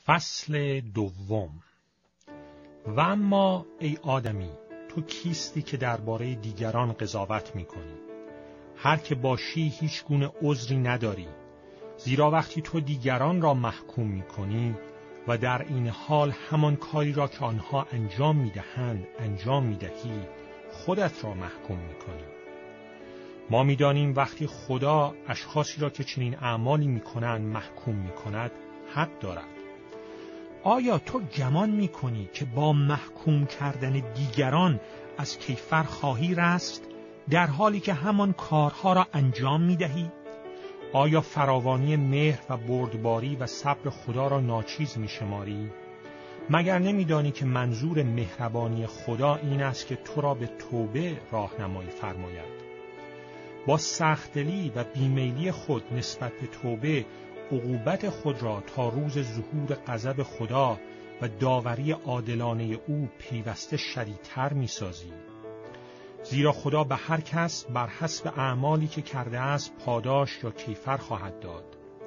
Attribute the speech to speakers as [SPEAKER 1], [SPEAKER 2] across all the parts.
[SPEAKER 1] فصل دوم. و اما ای آدمی، تو کیستی که درباره دیگران قضاوت می‌کنی؟ هر که باشی هیچ گونه عذری نداری، زیرا وقتی تو دیگران را محکوم می‌کنی و در این حال همان کاری را که آنها انجام می‌دهند انجام می‌دهی، خودت را محکوم می‌کنی. ما می‌دانیم وقتی خدا اشخاصی را که چنین اعمالی می‌کنند محکوم می‌کند، حق دارد. آیا تو گمان می‌کنی که با محکوم کردن دیگران از کیفر خواهی رست، در حالی که همان کارها را انجام می‌دهی؟ آیا فراوانی مهر و بردباری و صبر خدا را ناچیز می‌شماری؟ مگر نمی‌دانی که منظور مهربانی خدا این است که تو را به توبه راهنمایی فرماید؟ با سخت‌دلی و بیمیلی خود نسبت به توبه عقوبت خود را تا روز ظهور غضب خدا و داوری عادلانه او پیوسته شدیدتر می‌سازی. زیرا خدا به هر کس بر حسب اعمالی که کرده است پاداش یا کیفر خواهد داد.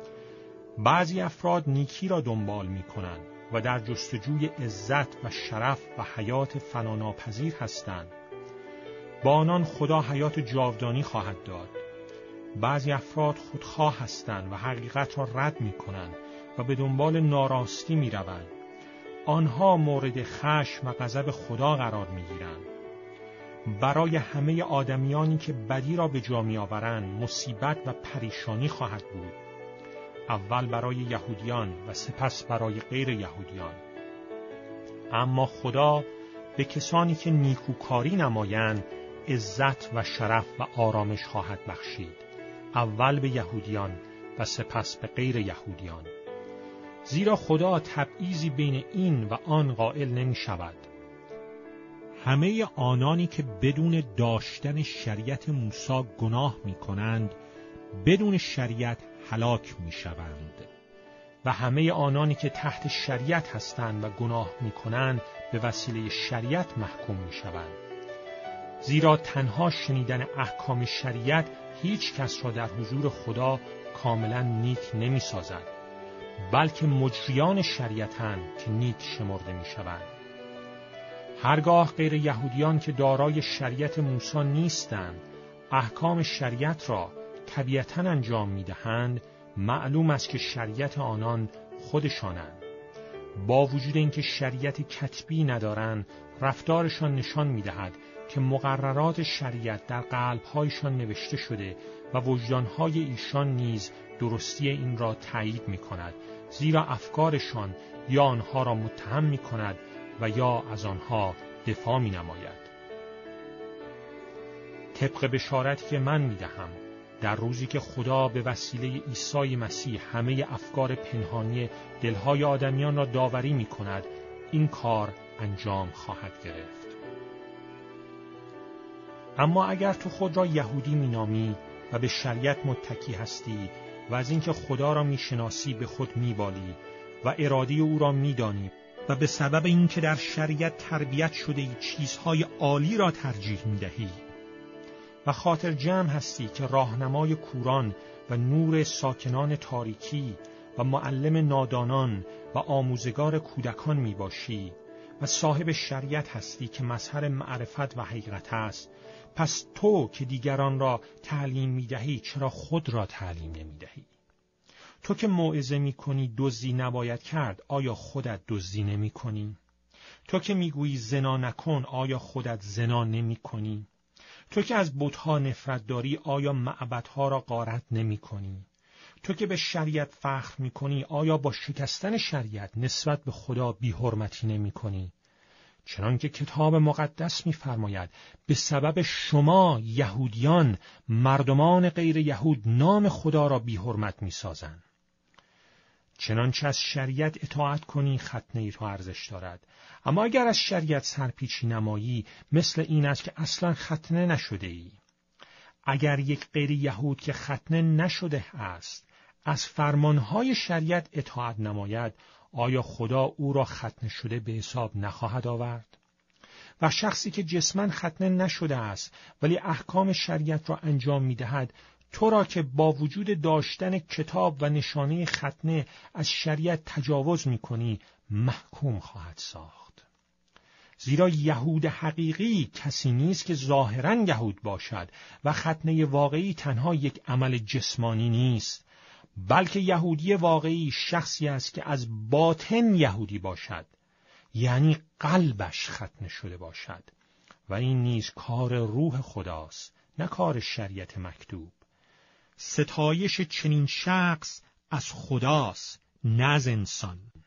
[SPEAKER 1] بعضی افراد نیکی را دنبال می‌کنند و در جستجوی عزت و شرف و حیات فناناپذیر هستند. با آنان خدا حیات جاودانی خواهد داد. بعضی افراد خودخواه هستند و حقیقت را رد می‌کنند و به دنبال ناراستی می‌روند. آنها مورد خشم و غضب خدا قرار می‌گیرند. برای همه آدمیانی که بدی را به جا می‌آورند مصیبت و پریشانی خواهد بود. اول برای یهودیان و سپس برای غیر یهودیان. اما خدا به کسانی که نیکوکاری نمایند عزت و شرف و آرامش خواهد بخشید. اول به یهودیان و سپس به غیر یهودیان. زیرا خدا تبعیضی بین این و آن قائل نمی شود. همه آنانی که بدون داشتن شریعت موسی گناه می کنند، بدون شریعت هلاک می شوند. و همه آنانی که تحت شریعت هستند و گناه می کنند، به وسیله شریعت محکوم می شوند. زیرا تنها شنیدن احکام شریعت هیچ کس را در حضور خدا کاملا نیک نمی سازد، بلکه مجریان شریعتند که نیک شمرده می شوند. هرگاه غیر یهودیان که دارای شریعت موسی نیستند، احکام شریعت را طبیعتاً انجام می دهند، معلوم است که شریعت آنان خودشانند. با وجود اینکه شریعت کتبی ندارند، رفتارشان نشان می دهد که مقررات شریعت در قلب‌هایشان نوشته شده و وجدان‌های ایشان نیز درستی این را تایید می‌کند، زیرا افکارشان یا آنها را متهم می‌کند و یا از آنها دفاع می‌نماید. طبق بشارتی که من می‌دهم، در روزی که خدا به وسیله عیسی مسیح همه افکار پنهانی دل‌های آدمیان را داوری می‌کند، این کار انجام خواهد گرفت. اما اگر تو خود را یهودی می‌نامی و به شریعت متکی هستی و از اینکه خدا را می‌شناسی به خود می‌بالی و اراده او را می‌دانی و به سبب اینکه در شریعت تربیت شده ای چیزهای عالی را ترجیح می‌دهی و خاطر جمع هستی که راهنمای کوران و نور ساکنان تاریکی و معلم نادانان و آموزگار کودکان می‌باشی و صاحب شریعت هستی که مظهر معرفت و حقیقت است، پس تو که دیگران را تعلیم می‌دهی چرا خود را تعلیم نمی‌دهی؟ تو که موعظه می‌کنی دزدی نباید کرد، آیا خودت دزدی نمی‌کنی؟ تو که می‌گویی زنا نکن، آیا خودت زنا نمی‌کنی؟ تو که از بت‌ها نفرت داری، آیا معبدها را غارت نمی‌کنی؟ تو که به شریعت فخر می‌کنی، آیا با شکستن شریعت نسبت به خدا بی‌حرمتی نمی‌کنی؟ چنانکه کتاب مقدس می‌فرماید به سبب شما یهودیان مردمان غیر یهود نام خدا را بی‌حرمت می‌سازند. چنانچه از شریعت اطاعت کنی ختنه تو ارزش دارد، اما اگر از شریعت سرپیچی نمایی مثل این است که اصلا ختنه نشده ای. اگر یک غیر یهود که ختنه نشده است از فرمانهای شریعت اطاعت نماید، آیا خدا او را ختنه شده به حساب نخواهد آورد؟ و شخصی که جسماً ختنه نشده است ولی احکام شریعت را انجام می‌دهد، تو را که با وجود داشتن کتاب و نشانه ختنه از شریعت تجاوز می‌کنی محکوم خواهد ساخت. زیرا یهود حقیقی کسی نیست که ظاهراً یهود باشد و ختنه واقعی تنها یک عمل جسمانی نیست، بلکه یهودی واقعی شخصی است که از باطن یهودی باشد، یعنی قلبش ختنه شده باشد، و این نیز کار روح خداست، نه کار شریعت مکتوب. ستایش چنین شخص از خداست، نه از انسان.